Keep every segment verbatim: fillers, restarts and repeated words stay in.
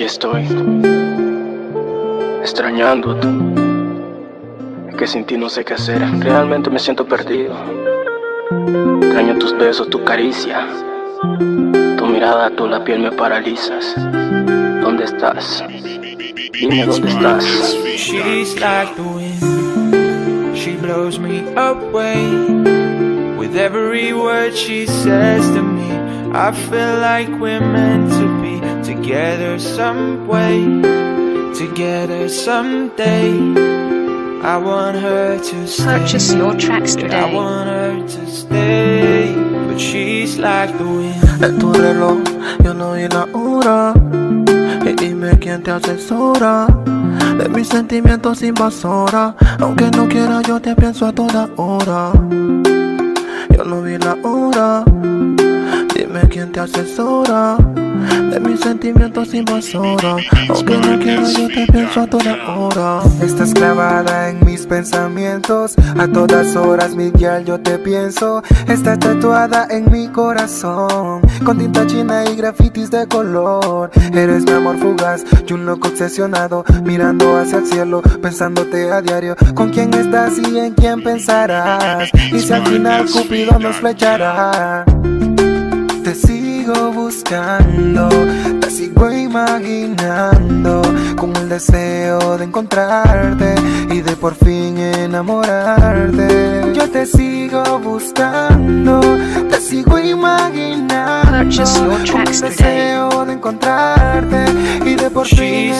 aquí estoy, extrañándote. Es que sin ti no sé qué hacer, realmente me siento perdido. Extraño tus besos, tu caricia, tu mirada, tú la piel me paralizas. ¿Dónde estás? Dime dónde estás. She's like the wind, she blows me away. With every word she says to me, I feel like we're meant to be together some way, together someday. I want her to stay. Purchase your tracks today. I want her to stay, but she's like the wind. En tu reloj yo no vi la hora, y dime quién te asesora de mis sentimientos invasora. Aunque no quiera yo te pienso a toda hora. Yo no vi la hora, dime quién te asesora de mis sentimientos invasora. Aunque no quiera yo te pienso a toda hora. Estás clavada en mis pensamientos, a todas horas mi guial yo te pienso. Estás tatuada en mi corazón, con tinta china y grafitis de color. Eres mi amor fugaz y un loco obsesionado, mirando hacia el cielo, pensándote a diario. Con quién estás y en quién pensarás, y si al final Cupido nos flechará. Te sigo buscando, te sigo imaginando, con el deseo de encontrarte y de por fin enamorarte. Yo te sigo buscando, te sigo imaginando, con el deseo de encontrarte y de por fin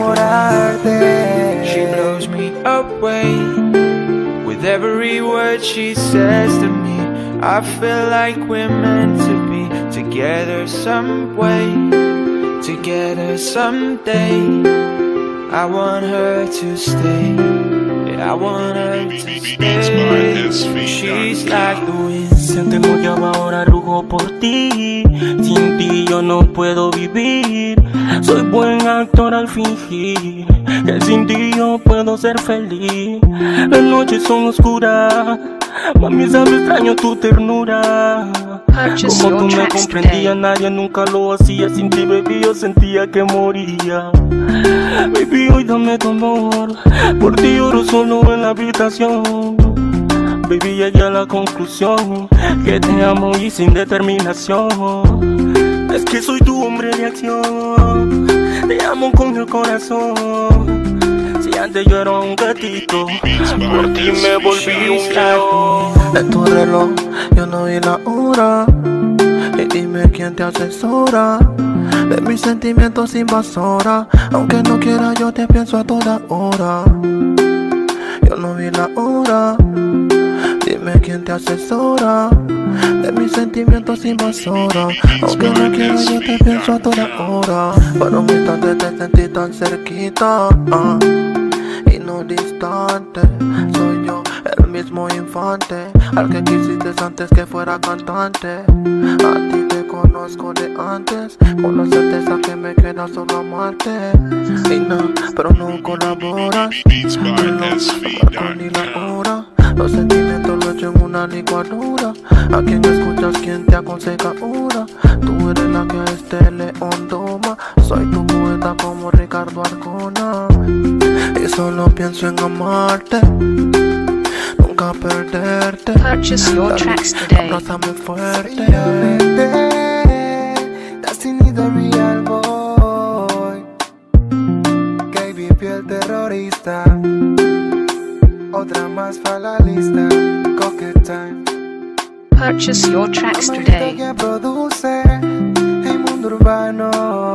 enamorarte. She blows me away. With every word she says to me, I feel like we're meant to be together some way, together someday. I want her to stay, yeah, I want her to stay. She's like the wind. Siente muy ahora rujo por ti. Sin ti yo no puedo vivir. Soy buen actor al fingir que sin ti yo puedo ser feliz. Las noches son oscuras, mami, sabes, extraño tu ternura. Como tú me comprendías, nadie nunca lo hacía. Sin ti, baby, yo sentía que moría. Baby, hoy dame tu amor, por ti lloro solo en la habitación. Baby, llegué a la conclusión que te amo y sin determinación. Es que soy tu hombre de acción, te amo con el corazón. Si antes yo era un gatito, por ti me volví un gato. En tu reloj yo no vi la hora, y dime quién te asesora de mis sentimientos invasora. Aunque no quiera yo te pienso a toda hora. Yo no vi la hora, dime quién te asesora de mis sentimientos invasora. Aunque no quiera yo te pienso a toda hora. Para un instante te sentí tan cerquita, uh, y no distante. Soy yo el mismo infante al que quisiste antes que fuera cantante. A ti te conozco de antes, con la certeza que me queda solo amarte. Y no, pero no colaboras, no marco ni la hora. Los sentimientos los echo en una licuadora. A quien escuchas, quien te aconseja ahora. Tú eres la que a este león toma. Soy tu poeta como Ricardo Arjona, y solo pienso en amarte, nunca perderte. Purchase your tracks today. Abrázame fuerte. That's in the real boy. K B piel terrorista, otra más para la lista. Cocket time. Purchase your tracks today. Que produce el mundo urbano.